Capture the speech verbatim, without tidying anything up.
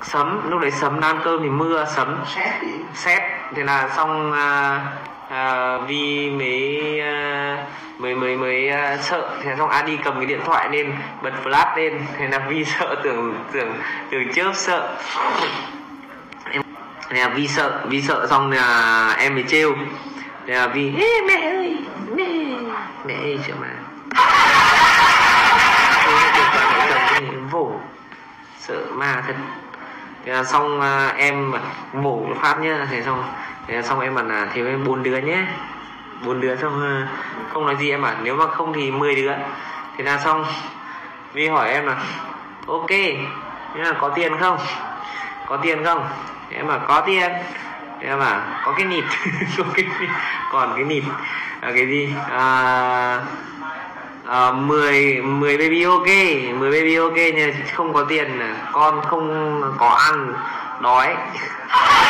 Sấm, lúc đấy Sấm đang ăn cơm thì mưa, Sấm sét. Thế là xong uh, uh, Vi mới uh, mới mới mới uh, sợ. Thế xong Adi cầm cái điện thoại lên, bật flash lên. Thế là Vi sợ, tưởng tưởng tưởng chớp sợ. Thế là Vi sợ, Vi sợ xong là em mới trêu. Thế là Vi ê mẹ ơi, mẹ mẹ ơi sợ mà. Vỗ sợ ma thật. Thế là xong uh, em mổ phát nhá. Thế xong thế là xong em bảo là thiếu em bốn đứa nhé, bốn đứa. Xong uh, không nói gì, em bảo nếu mà không thì mười đứa. Thế là xong Vi hỏi em là ok, thế là có tiền không, có tiền không? Thế em bảo có tiền. Thế em bảo có cái nịt. Có cái, còn cái nịt là cái gì? À, à, mười mười baby ok, mười baby ok nhưng không có tiền, con không có ăn, đói.